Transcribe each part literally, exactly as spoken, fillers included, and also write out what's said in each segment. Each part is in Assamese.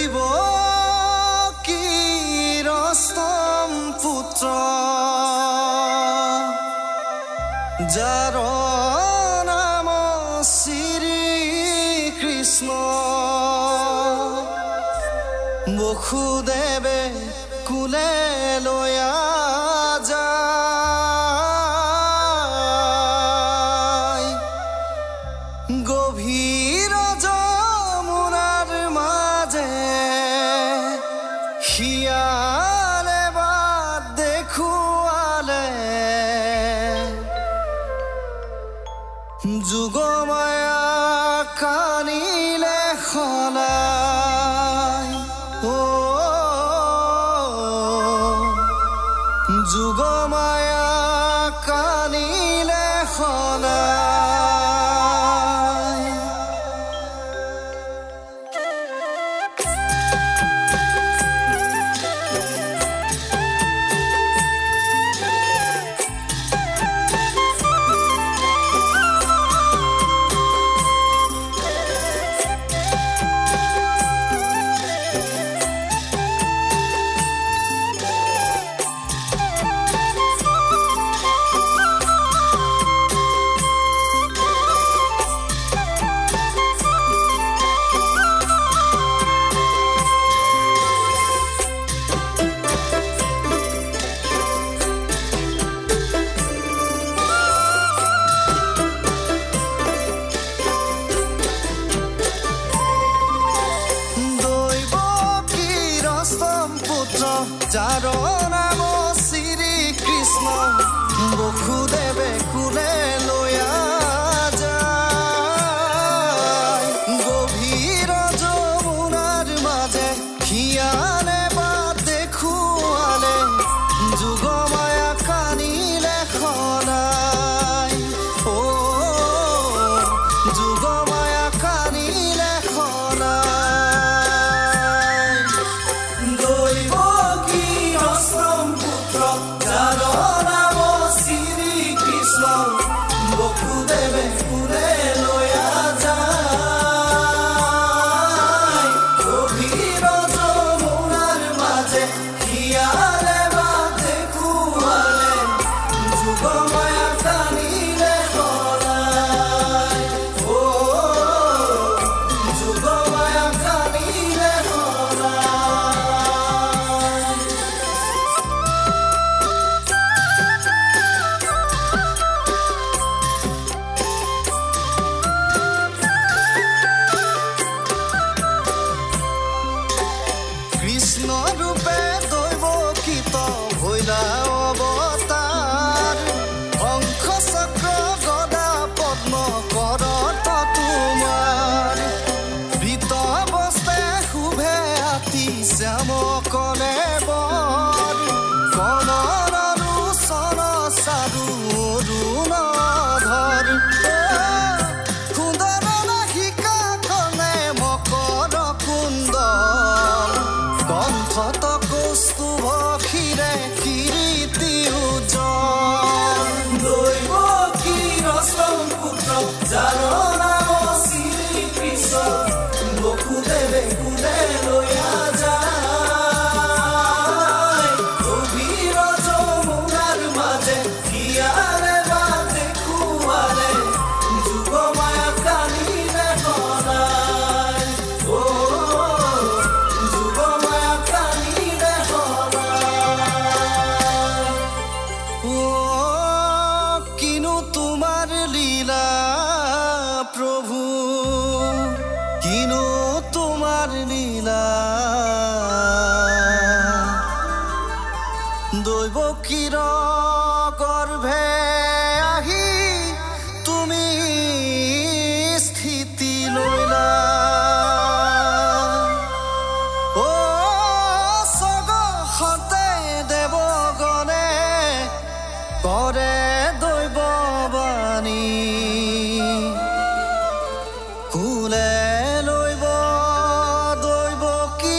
Doibokir Astom Putra Jaro namo Sri Krishna Bokhudebe kule loya jai Gobhir jamunar maje Hiyale bad dekhuale Jugomaya kanile khalai Jugomaya kanile khalai Jaro namo Sri Krishna Bokhudebe kule loya jai Gobhir jamunar maje Hiyale bad dekhuale Jugomaya kanile khalai Oh Jugomaya kanile khalai Doibokir Astom Putra Jaro namo Sri Krishna Bokhudebe kule loya jai Gobhir jamunar maje Hiyale bad dekhuale Jugomaya kanile khalai Oh Jugomaya kanile khalai Krishna rupe doibokito hoila avatar Ankha chakra gada padma karata tumar Rita baste shubhe ati syama kone bar Kanar aru sana saru runadhar Kundara nahika kane makara kundal Kanthata kostubha khire kiriti ujjal Doibokir Astom Putra Jaro namo Sri Krishna Bokhudebe kule loya jai Gobhir jamunar maje Hiyale bad dekhuale Jugomaya kanile khalai Oh Jugomaya kanile khalai Oh Kinu tumar leela Prabhu Kinu tumar leela Doibokir garbhe ahi tumi sthiti loila O sagohate devogone kore doibobani kule loibo doibokir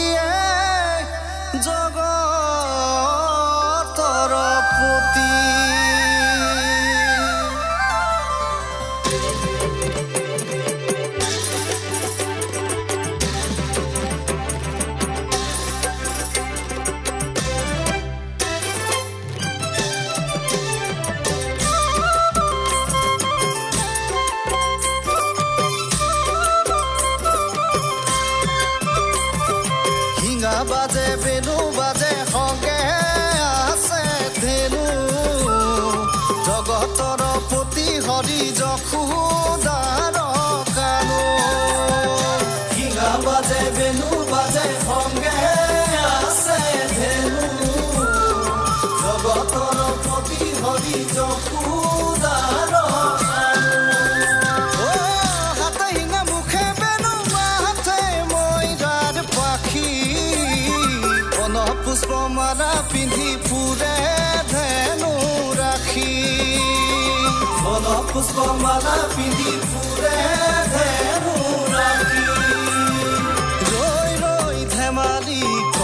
বাজে বেনু বাজে সঙ্গে আছে ধেনু জগতৰ পতি হৰি যশোদাৰ কানু হিঙা বাজে বেনু বাজে সঙ্গে আছে ধেনু জগতৰ পতি হৰি যশোদাৰ পুষ্পমালা পিন্ধি ফুৰে ধেনু ৰাখি বন পুষ্পমালা পিন্ধি ফুৰে ধেনু ৰাখি ৰৈ ৰৈ ধেমালি